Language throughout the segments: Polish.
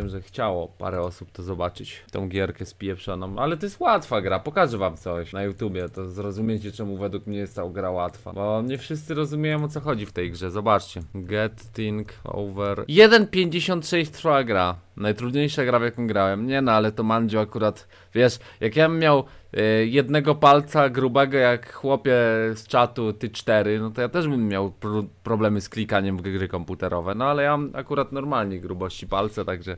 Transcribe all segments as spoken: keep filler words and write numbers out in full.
Wiem, że chciało parę osób to zobaczyć, tą gierkę spieprzoną, ale to jest łatwa gra, pokażę wam coś na YouTubie, to zrozumiecie, czemu według mnie jest ta gra łatwa, bo nie wszyscy rozumieją, o co chodzi w tej grze, zobaczcie. Get thing over... jeden pięćdziesiąt sześć trwa gra, najtrudniejsza gra, w jaką grałem. Nie no, ale to Mandzio akurat, wiesz, jak ja bym miał y, jednego palca grubego jak chłopie z czatu ty cztery, no to ja też bym miał pro problemy z klikaniem w gry komputerowe, no ale ja mam akurat normalnie grubości palce, także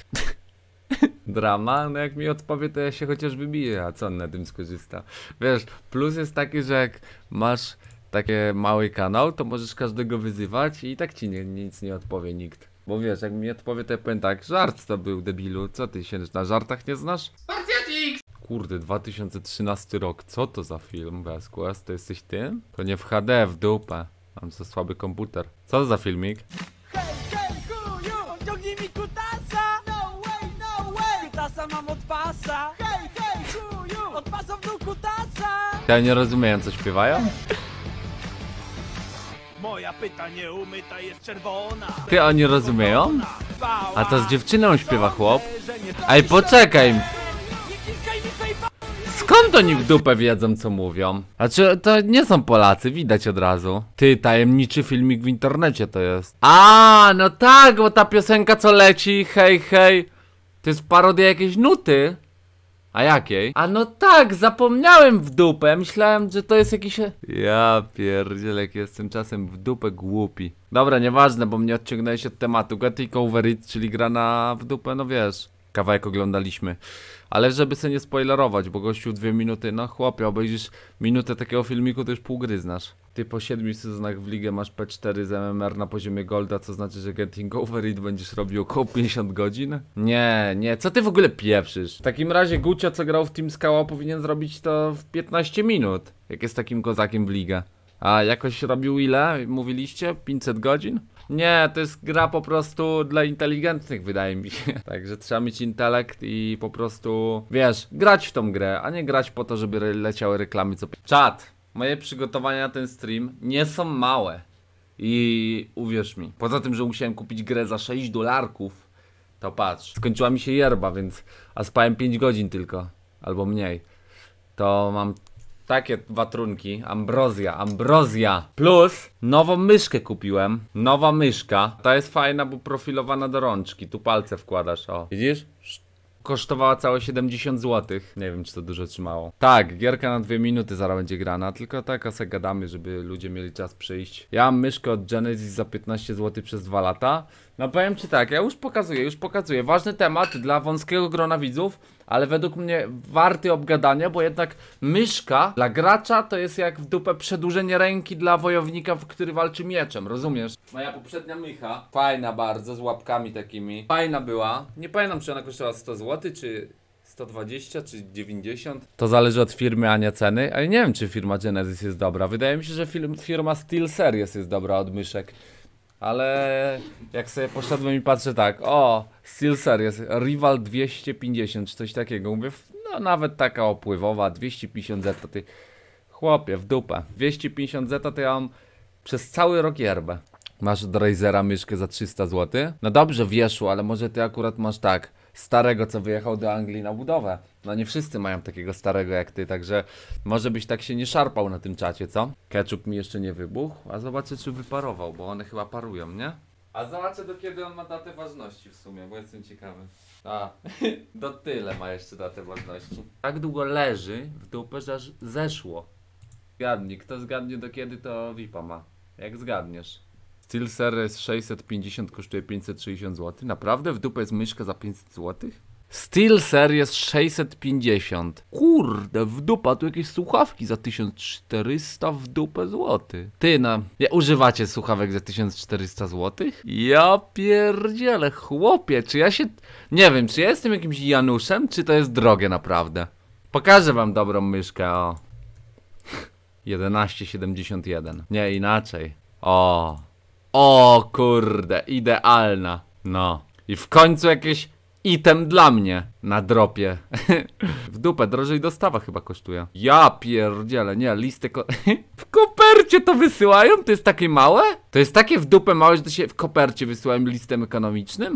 drama, no jak mi odpowie, to ja się chociaż wybiję, a co on na tym skorzysta. Wiesz, plus jest taki, że jak masz taki mały kanał, to możesz każdego wyzywać i tak ci nie, nic nie odpowie nikt. Bo wiesz, jak mi odpowie, to ja powiem tak, żart to był, debilu, co ty się na żartach nie znasz? Spartiatik! Kurde, dwa tysiące trzynasty rok, co to za film, Besquest, to jesteś ty? To nie w H D, w dupę, mam za słaby komputer. Co to za filmik? Hej, hej, chuju, ciągnij mi kutasa! No way, no way! Kutasa mam od pasa! Hej, hej, chuju, od pasa w dół kutasa! Ja nie rozumiem, co śpiewają? Moja pyta nieumyta jest czerwona. Ty, oni rozumieją? A to z dziewczyną śpiewa chłop? Ej, poczekaj! Skąd oni w dupę wiedzą, co mówią? A czy to nie są Polacy, widać od razu. Ty, tajemniczy filmik w internecie to jest. A, no tak, bo ta piosenka co leci, hej, hej, to jest parodia jakiejś nuty. A jakiej? A no tak, zapomniałem w dupę, myślałem, że to jest jakiś... Ja pierdzielę, jak jestem czasem w dupę głupi. Dobra, nieważne, bo mnie odciągnąłeś od tematu. Getting over it, czyli gra na w dupę, no wiesz. Kawałek oglądaliśmy. Ale żeby sobie nie spoilerować, bo gościu dwie minuty, no chłopie, obejrzysz minutę takiego filmiku, to już pół gry znasz. Ty po siedmiu sezonach w ligę masz P cztery z M M R na poziomie Golda, co znaczy, że Getting Over It będziesz robił około pięćdziesiąt godzin? Nie, nie, co ty w ogóle pieprzysz? W takim razie Gucio, co grał w Team Skała, powinien zrobić to w piętnaście minut, jak jest takim kozakiem w ligę. A jakoś robił ile? Mówiliście? pięćset godzin? Nie, to jest gra po prostu dla inteligentnych, wydaje mi się. Także trzeba mieć intelekt i po prostu, wiesz, grać w tą grę, a nie grać po to, żeby leciały reklamy co... Czat! Moje przygotowania na ten stream nie są małe. I uwierz mi, poza tym, że musiałem kupić grę za sześć dolarków, to patrz, skończyła mi się yerba, więc... A spałem pięć godzin tylko, albo mniej. To mam... takie dwa trunki, ambrozja, ambrozja. Plus nową myszkę kupiłem. Nowa myszka. Ta jest fajna, bo profilowana do rączki. Tu palce wkładasz, o. Widzisz? Kosztowała całe siedemdziesiąt złotych. Nie wiem, czy to dużo trzymało. Tak, gierka na dwie minuty zaraz będzie grana. Tylko tak se gadamy, żeby ludzie mieli czas przyjść. Ja mam myszkę od Genesis za piętnaście złotych przez dwa lata. No powiem ci tak, ja już pokazuję, już pokazuję. Ważny temat dla wąskiego grona widzów, ale według mnie warty obgadania, bo jednak myszka dla gracza to jest jak w dupę przedłużenie ręki dla wojownika, który walczy mieczem, rozumiesz? Moja poprzednia mycha, fajna bardzo, z łapkami takimi. Fajna była. Nie pamiętam, czy ona kosztowała sto złotych, czy sto dwadzieścia, czy dziewięćdziesiąt. To zależy od firmy, a nie ceny. Ale nie wiem, czy firma Genesis jest dobra. Wydaje mi się, że firma SteelSeries jest dobra od myszek. Ale jak sobie poszedłem i patrzę tak, o, SteelSeries, Rival dwieście pięćdziesiąt czy coś takiego, mówię, no nawet taka opływowa, dwieście pięćdziesiąt zeta, ty chłopie, w dupę, dwieście pięćdziesiąt zeta to ja mam przez cały rok yerbę. Masz od Razera myszkę za trzysta złotych? No dobrze, wieszło, ale może ty akurat masz tak, starego, co wyjechał do Anglii na budowę. No nie wszyscy mają takiego starego jak ty, także może byś tak się nie szarpał na tym czacie, co? Ketchup mi jeszcze nie wybuchł, a zobaczę, czy wyparował, bo one chyba parują, nie? A zobaczę, do kiedy on ma datę ważności w sumie, bo jestem ciekawy. A, do tyle ma jeszcze datę ważności. Tak długo leży w dupę, że aż zeszło. Zgadnij, kto zgadnie do kiedy, to V I P-a ma. Jak zgadniesz. SteelSeries sześćset pięćdziesiąt kosztuje pięćset sześćdziesiąt złotych. Naprawdę w dupę jest myszka za pięćset złotych? SteelSeries sześćset pięćdziesiąt. Kurde, w dupa, tu jakieś słuchawki za tysiąc czterysta w dupę złotych. Ty no, ja używacie słuchawek za tysiąc czterysta złotych? Ja pierdzielę, chłopie, czy ja się... Nie wiem, czy ja jestem jakimś Januszem, czy to jest drogie naprawdę. Pokażę wam dobrą myszkę, o. jedenaście siedemdziesiąt jeden. Nie, inaczej. O. O kurde, idealna. No. I w końcu jakieś item dla mnie na dropie. W dupę, drożej dostawa chyba kosztuje. Ja pierdzielę, nie, listy ko w kopercie to wysyłają? To jest takie małe? To jest takie w dupę małe, że to się w kopercie wysyłają listem ekonomicznym?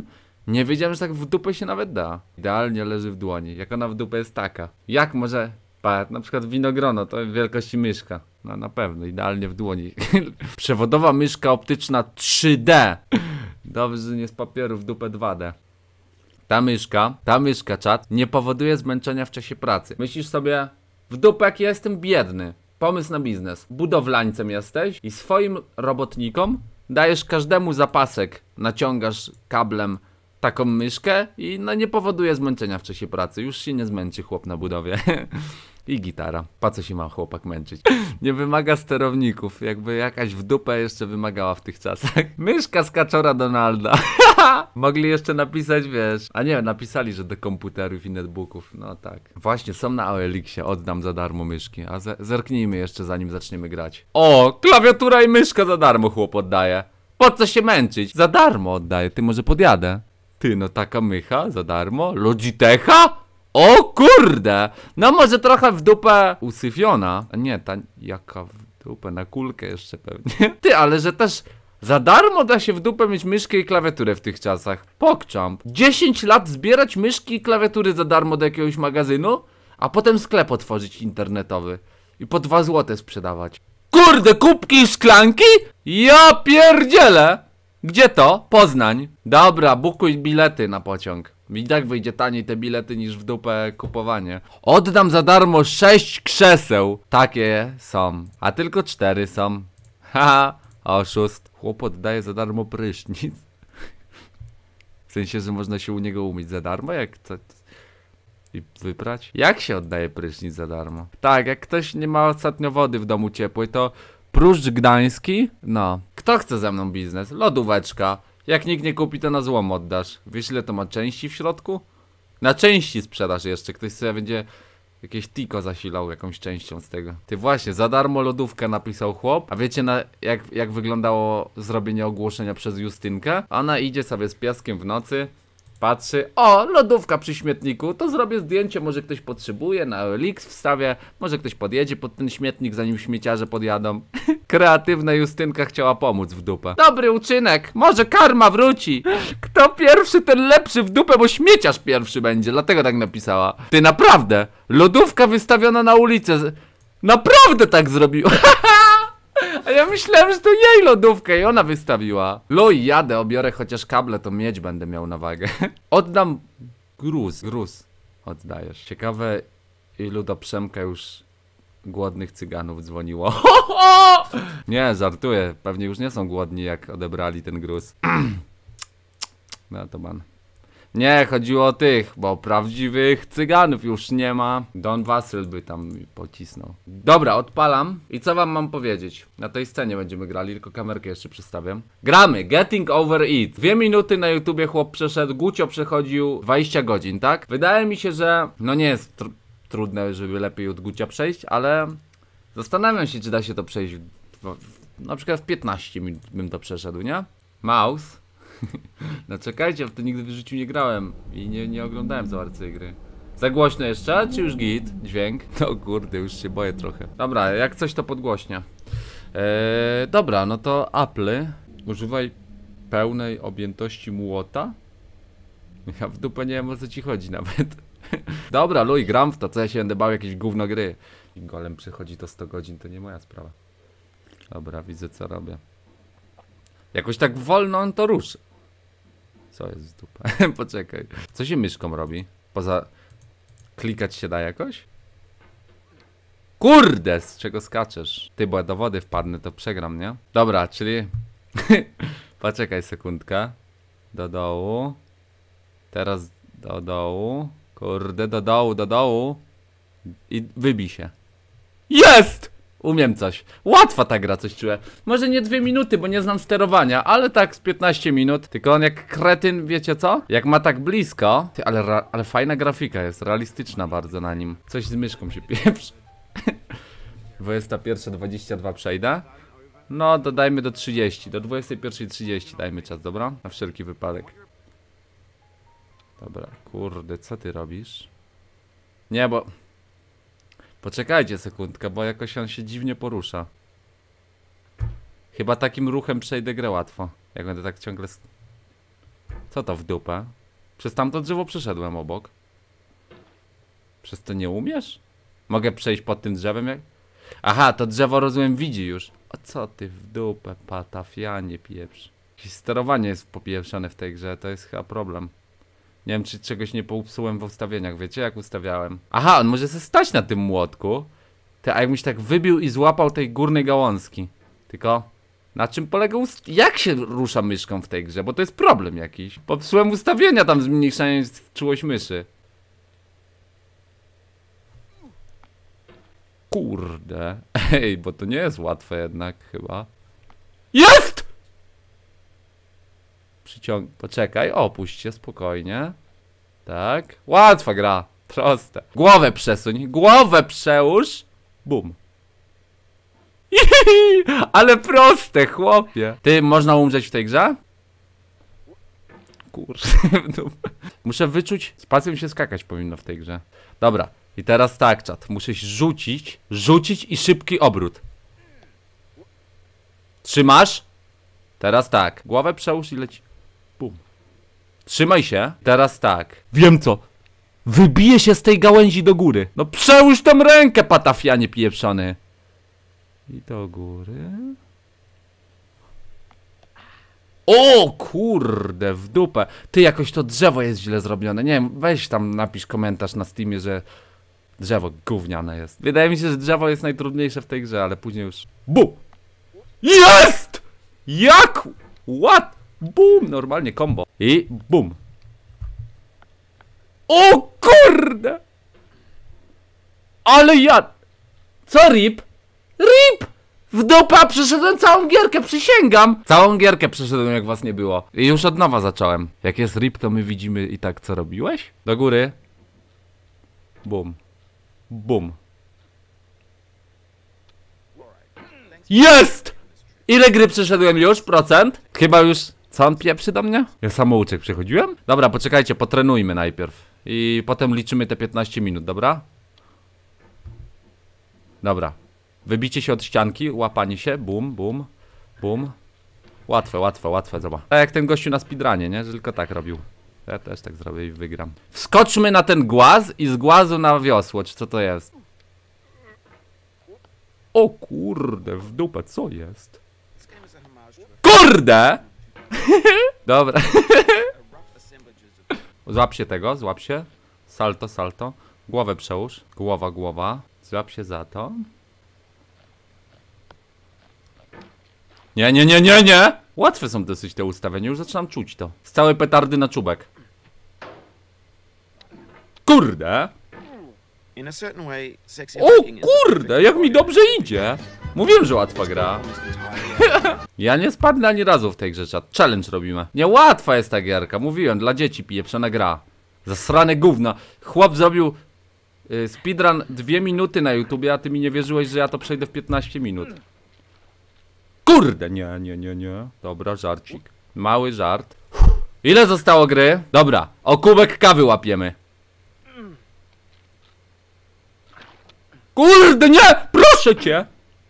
Nie wiedziałem, że tak w dupę się nawet da. Idealnie leży w dłoni. Jak ona w dupę jest taka. Jak może... Patrz, na przykład winogrono, to wielkości myszka. No na pewno, idealnie w dłoni. Przewodowa myszka optyczna trzy D. Dobrze, że nie z papieru, w dupę dwa D. Ta myszka, ta myszka, czat, nie powoduje zmęczenia w czasie pracy. Myślisz sobie, w dupę jak ja jestem biedny. Pomysł na biznes. Budowlańcem jesteś i swoim robotnikom dajesz każdemu zapasek, naciągasz kablem taką myszkę i no nie powoduje zmęczenia w czasie pracy. Już się nie zmęczy chłop na budowie. I gitara. Po co się ma chłopak męczyć? Nie wymaga sterowników. Jakby jakaś w dupę jeszcze wymagała w tych czasach. Myszka z kaczora Donalda. Mogli jeszcze napisać, wiesz. A nie, napisali, że do komputerów i netbooków. No tak. Właśnie, są na O L X-ie. Oddam za darmo myszki. A zerknijmy jeszcze, zanim zaczniemy grać. O, klawiatura i myszka za darmo chłop oddaje. Po co się męczyć? Za darmo oddaję. Ty, może podjadę. Ty, no taka mycha za darmo? Logitecha? O kurde! No może trochę w dupę usyfiona. A nie, ta jaka w dupę, na kulkę jeszcze pewnie. Ty, ale że też za darmo da się w dupę mieć myszkę i klawiaturę w tych czasach. Pokczamp. dziesięć lat zbierać myszki i klawiatury za darmo do jakiegoś magazynu, a potem sklep otworzyć internetowy i po dwa złote sprzedawać. Kurde, kubki i szklanki? Ja pierdzielę! Gdzie to? Poznań. Dobra, bukuj bilety na pociąg. I tak wyjdzie taniej te bilety niż w dupę kupowanie. Oddam za darmo sześć krzeseł. Takie są. A tylko cztery są. Haha, oszust. Chłop oddaje za darmo prysznic. W sensie, że można się u niego umyć za darmo? Jak co? I wyprać? Jak się oddaje prysznic za darmo? Tak, jak ktoś nie ma ostatnio wody w domu ciepłej, to Pruszcz Gdański? No. Kto chce ze mną biznes? Lodóweczka. Jak nikt nie kupi, to na złom oddasz. Wiesz, ile to ma części w środku? Na części sprzedasz jeszcze. Ktoś sobie będzie jakieś tiko zasilał jakąś częścią z tego. Ty właśnie, za darmo lodówkę napisał chłop. A wiecie na, jak, jak wyglądało zrobienie ogłoszenia przez Justynkę? Ona idzie sobie z piaskiem w nocy. Patrzy, o, lodówka przy śmietniku, to zrobię zdjęcie, może ktoś potrzebuje, na O L X wstawię, może ktoś podjedzie pod ten śmietnik, zanim śmieciarze podjadą. Kreatywna Justynka chciała pomóc w dupę. Dobry uczynek, może karma wróci. Kto pierwszy, ten lepszy w dupę, bo śmieciarz pierwszy będzie, dlatego tak napisała. Ty naprawdę, lodówka wystawiona na ulicę, naprawdę tak zrobiła. A ja myślałem, że to jej lodówkę i ona wystawiła. Luj, jadę, obiorę chociaż kable, to mieć będę miał na wagę. Oddam gruz, gruz oddajesz. Ciekawe, ilu do Przemka już głodnych cyganów dzwoniło. Nie, żartuję, pewnie już nie są głodni, jak odebrali ten gruz. No to man. Nie, chodziło o tych, bo prawdziwych cyganów już nie ma. Don Wasyl by tam pocisnął. Dobra, odpalam. I co wam mam powiedzieć? Na tej scenie będziemy grali, tylko kamerkę jeszcze przestawiam. Gramy, Getting Over It. Dwie minuty na YouTubie chłop przeszedł, Gucio przechodził dwadzieścia godzin, tak? Wydaje mi się, że no nie jest tr trudne, żeby lepiej od Gucia przejść, ale zastanawiam się, czy da się to przejść w, w, w, na przykład w piętnaście minut bym to przeszedł, nie? Mouse. No czekajcie, w to nigdy w życiu nie grałem i nie, nie oglądałem za bardzo tej gry. Za głośno jeszcze? Czy już git? Dźwięk? No kurde, już się boję trochę. Dobra, jak coś to podgłośnia. Eee, dobra, no to Apple. Używaj pełnej objętości młota. Ja w dupę nie wiem, o co ci chodzi nawet. Dobra, luj, gram w to, co ja się będę bał jakieś gówno gry. I golem przychodzi to sto godzin, to nie moja sprawa. Dobra, widzę co robię. Jakoś tak wolno on to ruszy. Co jest w dupę? Poczekaj. Co się myszką robi? Poza... Klikać się da jakoś? Kurde, z czego skaczesz? Ty, bo ja do wody wpadnę, to przegram, nie? Dobra, czyli... Poczekaj sekundkę. Do dołu. Teraz do dołu. Kurde, do dołu, do dołu. I wybij się. Jest! Umiem coś. Łatwa ta gra, coś czuję. Może nie dwie minuty, bo nie znam sterowania, ale tak z piętnaście minut. Tylko on jak kretyn, wiecie co? Jak ma tak blisko. Ty, ale, ale fajna grafika jest, realistyczna bardzo na nim. Coś z myszką się pieprzy. dwudziesta pierwsza dwadzieścia dwa przejdę. No, dodajmy do trzydziestu. Do dwudziestej pierwszej trzydzieści dajmy czas, dobra? Na wszelki wypadek. Dobra, kurde, co ty robisz? Nie, bo... Poczekajcie sekundkę, bo jakoś on się dziwnie porusza. Chyba takim ruchem przejdę grę łatwo. Jak będę tak ciągle... Co to w dupę? Przez tamto drzewo przeszedłem obok. Przez to nie umiesz? Mogę przejść pod tym drzewem jak... Aha, to drzewo rozumiem widzi już. A co ty w dupę, patafianie pieprz. Jakieś sterowanie jest popieprzone w tej grze, to jest chyba problem. Nie wiem, czy czegoś nie poupsułem w ustawieniach, wiecie jak ustawiałem? Aha, on może się stać na tym młotku. Ty, a jakbyś tak wybił i złapał tej górnej gałązki. Tylko... Na czym polega ust... Jak się rusza myszką w tej grze? Bo to jest problem jakiś. Popsułem ustawienia tam zmniejszając czułość myszy. Kurde. Ej, bo to nie jest łatwe jednak chyba. Jest! Przyciąg... Poczekaj, opuść się spokojnie. Tak. Łatwa gra. Proste. Głowę przesuń. Głowę przełóż. Bum. Ale proste, chłopie. Ty, można umrzeć w tej grze? Kurde. Muszę wyczuć. Spacją się skakać powinno w tej grze. Dobra. I teraz tak, czat. Muszę rzucić. Rzucić i szybki obrót. Trzymasz? Teraz tak. Głowę przełóż i leci. Bum. Trzymaj się. Teraz tak. Wiem co. Wybije się z tej gałęzi do góry. No przełóż tam rękę, patafianie pieprzony. I do góry. O kurde, w dupę. Ty, jakoś to drzewo jest źle zrobione. Nie wiem, weź tam napisz komentarz na Steamie, że drzewo gówniane jest. Wydaje mi się, że drzewo jest najtrudniejsze w tej grze, ale później już... Bum! Jest! Jak? What? Bum! Normalnie combo. I bum. O kurde! Ale ja... Co rip? Rip! W dupa przeszedłem całą gierkę, przysięgam! Całą gierkę przeszedłem, jak was nie było. I już od nowa zacząłem. Jak jest rip, to my widzimy i tak, co robiłeś? Do góry. Bum. Bum. Jest! Ile gry przeszedłem już? Procent? Chyba już... Co on pieprzy do mnie? Ja samouczek przychodziłem? Dobra, poczekajcie, potrenujmy najpierw. I potem liczymy te piętnaście minut, dobra? Dobra. Wybicie się od ścianki, łapanie się, bum, bum, bum. Łatwe, łatwe, łatwe, zobacz. Tak jak ten gościu na speedrunie, nie? Że tylko tak robił. Ja też tak zrobię i wygram. Wskoczmy na ten głaz i z głazu na wiosło, czy co to jest? O kurde, w dupę, co jest? Kurde! Dobra. Złap się tego, złap się. Salto, salto. Głowę przełóż. Głowa, głowa. Złap się za to. Nie, nie, nie, nie, nie! Łatwe są dosyć te ustawienia, już zaczynam czuć to. Z całej petardy na czubek. Kurde! O kurde, jak mi dobrze idzie! Mówiłem, że łatwa gra. Ja nie spadnę ani razu w tej grze, czat. Challenge robimy. Nie, łatwa jest ta gierka, mówiłem, dla dzieci pieprzona gra. Zasrane gówno. Chłop zrobił y, speedrun dwie minuty na YouTubie, a ty mi nie wierzyłeś, że ja to przejdę w piętnaście minut. Kurde, nie, nie, nie, nie. Dobra, żarcik. Mały żart. Ile zostało gry? Dobra, o kubek kawy łapiemy. Kurde, nie! Proszę cię!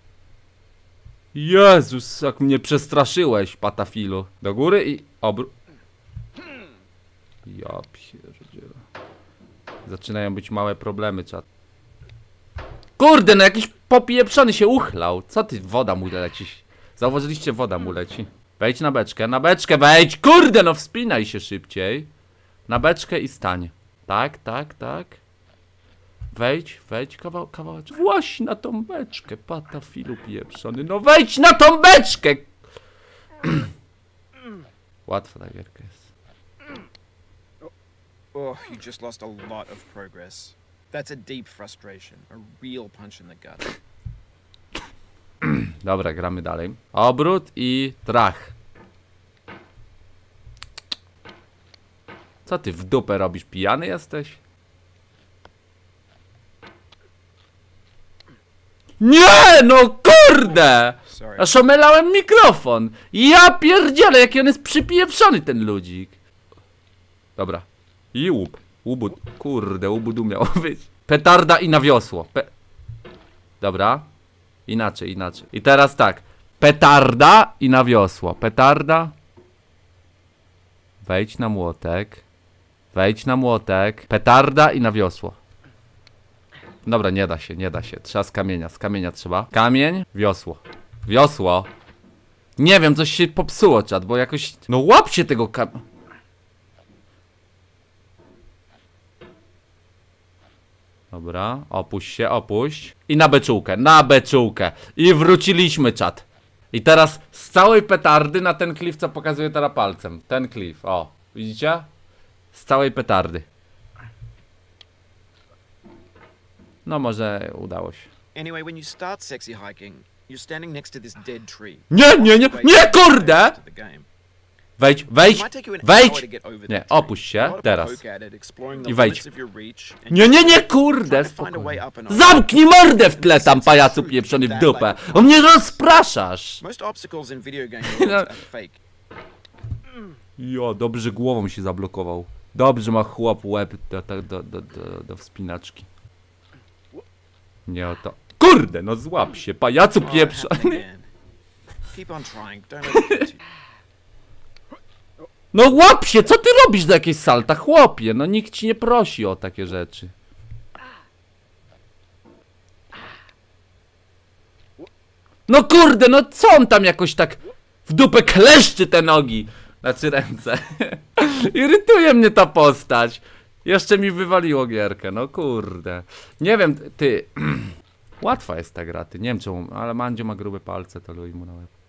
Jezus, jak mnie przestraszyłeś, patafilu. Do góry i obrót. Ja pierdzielę. Zaczynają być małe problemy, czat. Kurde, no jakiś popieprzony się uchlał. Co ty, woda mu leci? Zauważyliście, woda mu leci. Wejdź na beczkę, na beczkę wejdź! Kurde, no wspinaj się szybciej. Na beczkę i stań. Tak, tak, tak. Wejdź, wejdź, kawał, kawałeczek. Właśnie na tą beczkę, patafilu pieprzony. No wejdź na tą beczkę! Łatwa ta gierka jest. Oh, you just lost a lot of progress. That's a deep frustration, a real punch in the gut. Dobra, gramy dalej. Obrót i trach. Co ty w dupę robisz? Pijany jesteś? Nie, no kurde! Aż omylałem mikrofon. Ja pierdzielę, jaki on jest przypieprzony, ten ludzik. Dobra. I łup. Łubu. Kurde, łubudu miało być. Petarda i na wiosło. Pe... Dobra. Inaczej, inaczej. I teraz tak. Petarda i na wiosło. Petarda. Wejdź na młotek. Wejdź na młotek, petarda i na wiosło. Dobra, nie da się, nie da się. Trzeba z kamienia, z kamienia trzeba. Kamień, wiosło. Wiosło. Nie wiem, coś się popsuło, czat, bo jakoś... No łap się tego kam... Dobra, opuść się, opuść. I na beczułkę, na beczułkę. I wróciliśmy, czat. I teraz z całej petardy na ten klif, co pokazuję teraz palcem. Ten klif, o. Widzicie? Z całej petardy. No może udało się. Anyway, when you start sexy hiking, you're standing next to this dead tree. Nie, nie, nie, nie, kurde! Wejdź, wejdź, wejdź! Nie, opuść się, teraz. I wejdź. Nie, nie, nie, kurde, spokojnie. Zamknij mordę w tle tam, pajacu pieprzony w dupę! O mnie rozpraszasz! Jo, dobrze głową się zablokował. Dobrze ma chłop łeb do, do, do, do, do, do wspinaczki. Nie o to. Kurde, no złap się, pajacu pieprzony! No łap się, co ty robisz do jakiejś salta, chłopie? No nikt ci nie prosi o takie rzeczy. No kurde, no co on tam jakoś tak w dupę kleszczy te nogi? Znaczy ręce. Irytuje mnie ta postać. Jeszcze mi wywaliło gierkę, no kurde. Nie wiem, ty... Łatwa jest ta gra, ty, nie wiem czemu, ale Mandzio ma grube palce, to luj mu na łeb.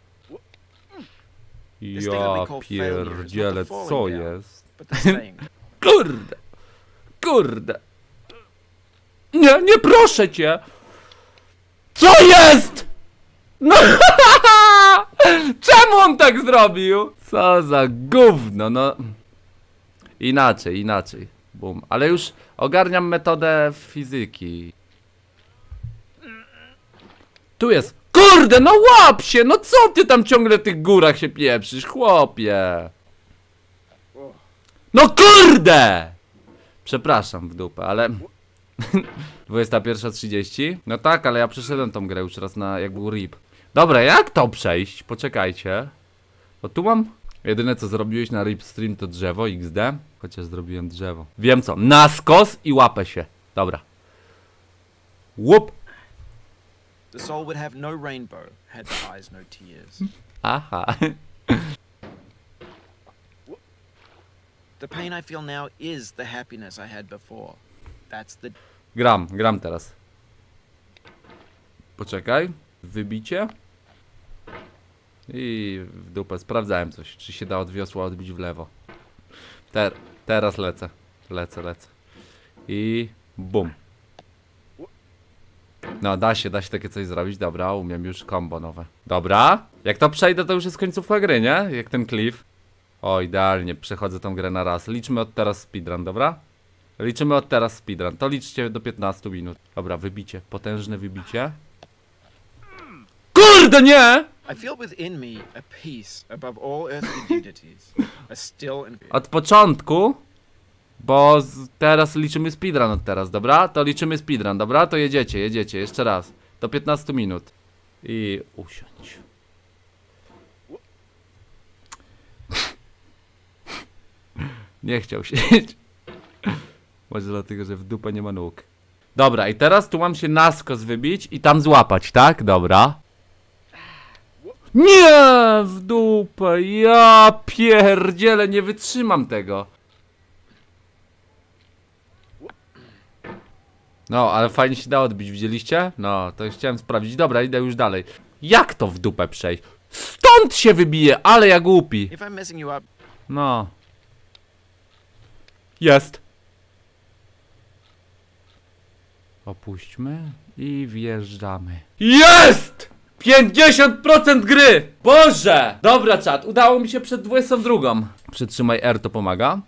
Ja pierdzielę, co jest? Kurde! Kurde! Nie, nie proszę cię! Co jest?! No czemu on tak zrobił? Co za gówno, no. Inaczej, inaczej. Bum. Ale już ogarniam metodę fizyki. Tu jest. Kurde, no łap się! No co ty tam ciągle w tych górach się pieprzysz, chłopie? No kurde! Przepraszam w dupę, ale... dwudziesta pierwsza trzydzieści? No tak, ale ja przeszedłem tą grę już raz na jak był R I P. Dobra, jak to przejść? Poczekajcie. Bo tu mam... Jedyne co zrobiłeś na R I P stream to drzewo X D. Chociaż zrobiłem drzewo. Wiem co, na skos i łapę się. Dobra. Łup! The soul would have no rainbow, had the eyes no tears. Aha. The pain I feel now is the happiness I had before. That's the... Gram, gram teraz. Poczekaj. Wybicie. I w dupę. Sprawdzałem coś. Czy się da od wiosła odbić w lewo. Ter teraz lecę. Lecę, lecę. I bum. No, da się, da się takie coś zrobić. Dobra, umiem już combo nowe. Dobra. Jak to przejdę, to już jest końcówka gry, nie? Jak ten cliff. O, idealnie. Przechodzę tą grę na raz. Liczmy od teraz speedrun, dobra? Liczymy od teraz speedrun. To liczcie do piętnastu minut. Dobra, wybicie. Potężne wybicie. Kurde, nie! I feel within me a peace above all earthly dignities. A still and... Od początku. Bo z, teraz liczymy speedrun od teraz, dobra? To liczymy speedrun, dobra? To jedziecie, jedziecie, jeszcze raz. Do piętnastu minut. I usiądź. Nie chciał siedzieć. Może dlatego, że w dupę nie ma nóg. Dobra, i teraz tu mam się na skos wybić i tam złapać, tak? Dobra. Nie! W dupę! Ja pierdzielę, nie wytrzymam tego. No, ale fajnie się dało odbić, widzieliście? No, to już chciałem sprawdzić. Dobra, idę już dalej. Jak to w dupę przejść? Stąd się wybije, ale ja głupi. No. Jest. Opuśćmy i wjeżdżamy. Jest! pięćdziesiąt procent gry! Boże! Dobra, czat, udało mi się przed dwudziestą drugą. Przytrzymaj R, to pomaga.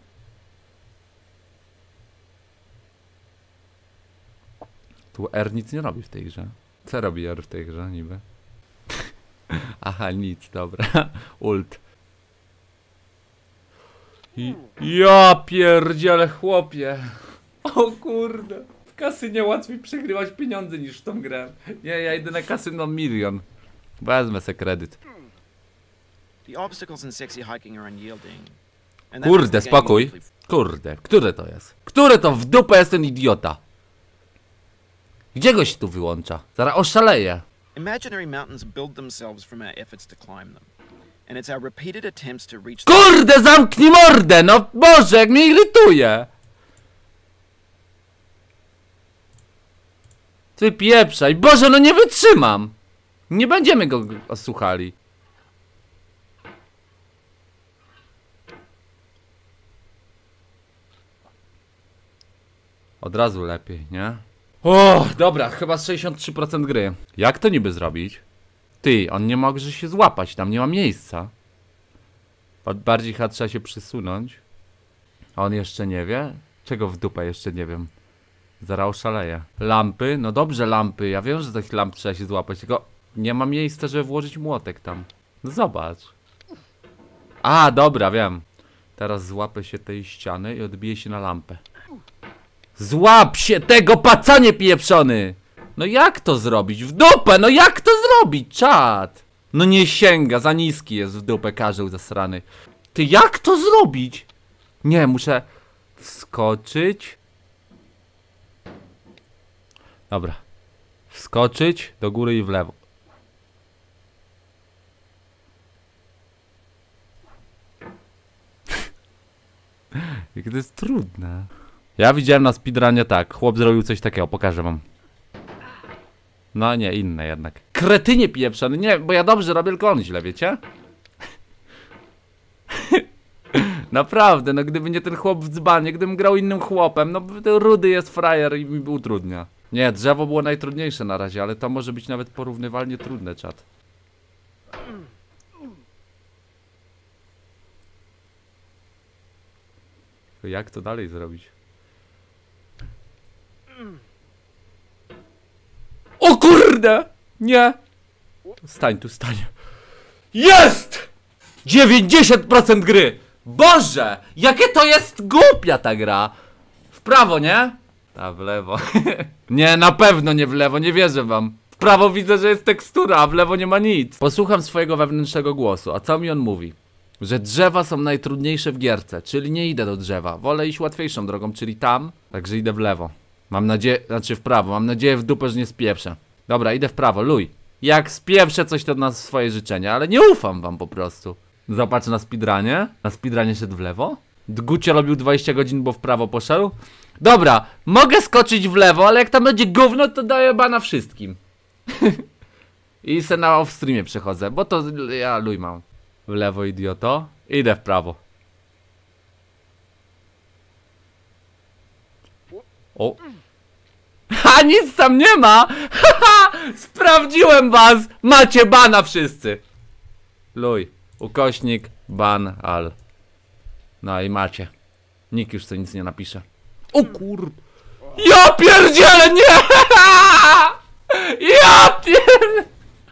Tu R nic nie robi w tej grze. Co robi R w tej grze niby? Aha, nic, dobra. Ult. I... Ja pierdziele, chłopie. O kurde. W kasynie łatwiej przegrywać pieniądze niż w tą grę. Nie, ja idę na kasyno milion. Wezmę se kredyt. The obstacles in sexy hiking are unyielding. And that makes Kurde, the game spokój. wonderfully f- Kurde, które to jest? Które to w dupę jest ten idiota? Gdzie go się tu wyłącza? Zaraz oszaleję. Imaginary mountains build themselves from our efforts to climb them. And it's our repeated attempts to reach Kurde, zamknij mordę! No Boże, jak mnie irytuje! Ty pieprzaj, Boże, no nie wytrzymam! Nie będziemy go słuchali. Od razu lepiej, nie? O, dobra, chyba z sześćdziesiąt trzy procent gry. Jak to niby zrobić? Ty, on nie może się złapać, tam nie ma miejsca. Bardziej chyba trzeba się przysunąć. A on jeszcze nie wie? Czego w dupę jeszcze nie wiem. Zaraz oszaleję. Lampy? No dobrze, lampy. Ja wiem, że takich lamp trzeba się złapać, tylko nie ma miejsca, żeby włożyć młotek tam. No zobacz. A, dobra, wiem. Teraz złapę się tej ściany i odbiję się na lampę. Złap się tego, pacanie pieprzony! No jak to zrobić? W dupę! No jak to zrobić, czad? No nie sięga, za niski jest w dupę karzeł zasrany. Ty, jak to zrobić? Nie, muszę wskoczyć. Dobra. Wskoczyć do góry i w lewo. Jak to jest trudne. Ja widziałem na speedrunie tak. Chłop zrobił coś takiego, pokażę wam. No nie, inne jednak. Kretynie pieprzony, nie, bo ja dobrze robię, tylko on źle, wiecie? Naprawdę, no gdyby nie ten chłop w dzbanie, gdybym grał innym chłopem, no rudy jest frajer i mi utrudnia. Nie, drzewo było najtrudniejsze na razie, ale to może być nawet porównywalnie trudne, czat. Jak to dalej zrobić? O kurde! Nie! Stań tu, stań. Jest! dziewięćdziesiąt procent gry! Boże! Jakie to jest głupia ta gra! W prawo, nie? A w lewo. Nie, na pewno nie w lewo, nie wierzę wam. W prawo widzę, że jest tekstura, a w lewo nie ma nic. Posłucham swojego wewnętrznego głosu, a co mi on mówi? Że drzewa są najtrudniejsze w gierce, czyli nie idę do drzewa. Wolę iść łatwiejszą drogą, czyli tam, także idę w lewo. Mam nadzieję, znaczy w prawo, mam nadzieję w dupę, że nie spieprzę. Dobra, idę w prawo, luj. Jak spieprzę coś, to na swoje życzenia, ale nie ufam wam po prostu. Zobacz na speedrunie. Na speedrunie szedł w lewo. Dgucie robił dwadzieścia godzin, bo w prawo poszedł. Dobra, mogę skoczyć w lewo, ale jak tam będzie gówno, to daję bana wszystkim. I se na off-streamie przechodzę, bo to ja luj mam. W lewo, idioto. Idę w prawo. O. Ha, nic tam nie ma! Haha! Sprawdziłem was! Macie bana wszyscy! Luj. Ukośnik, ban, al. No i macie. Nikt już sobie nic nie napisze. O kur... Ja pierdzielę, nie! Ja pier...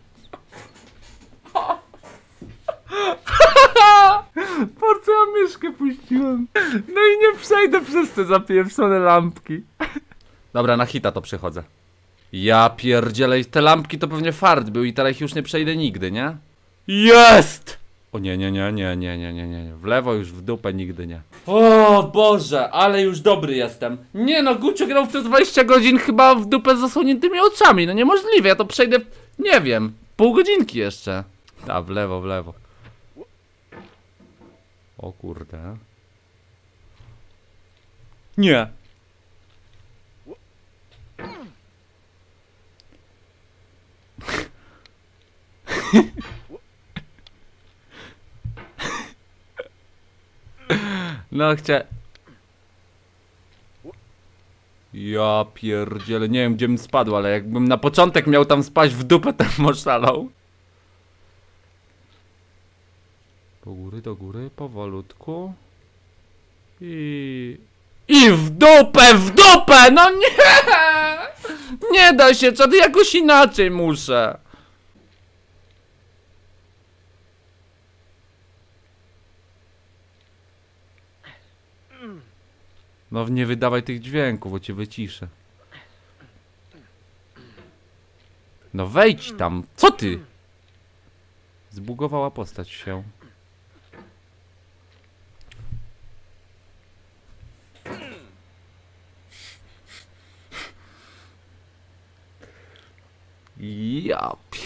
Po co ja myszkę puściłem? No i nie przejdę przez te zapieprzone lampki. Dobra, na hita to przechodzę. Ja pierdzielę, te lampki to pewnie fart był i teraz ich już nie przejdę nigdy, nie? Jest! O nie, nie, nie, nie, nie, nie, nie, nie. W lewo już w dupę nigdy nie. O Boże, ale już dobry jestem. Nie no, Gucio grał w te dwadzieścia godzin chyba w dupę z zasłoniętymi oczami. No niemożliwe, ja to przejdę, nie wiem, pół godzinki jeszcze. A, w lewo, w lewo. O kurde. Nie. No chcę. Ja pierdzielę, nie wiem gdzie bym spadł, ale jakbym na początek miał tam spaść w dupę, to bym oszalał. Po góry, do góry, powolutku. I... I w dupę, w dupę! No nie! Nie da się, czady jakoś inaczej muszę. No nie wydawaj tych dźwięków, bo cię wyciszę. No wejdź tam, co ty? Zbugowała postać się. Ja pie...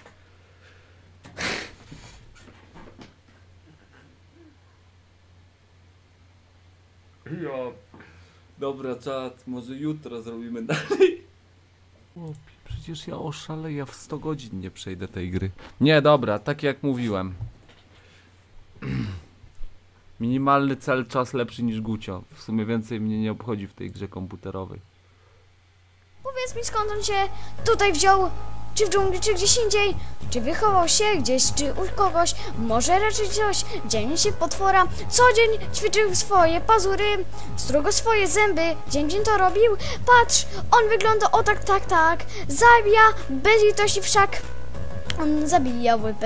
Ja... Dobra, czat, może jutro zrobimy dalej. Chłopie, przecież ja oszaleję, w sto godzin nie przejdę tej gry. Nie, dobra, tak jak mówiłem. Minimalny cel, czas lepszy niż Gucio. W sumie więcej mnie nie obchodzi w tej grze komputerowej. Powiedz mi, skąd on się tutaj wziął? Czy w dżungli, czy gdzieś indziej? Czy wychował się gdzieś, czy u kogoś? Może raczej coś? Dzień się potwora. Co dzień ćwiczył swoje pazury, strugo swoje zęby. Dzień dzień to robił. Patrz, on wygląda o tak, tak, tak. Zabija bez litości wszak. On zabija łypę.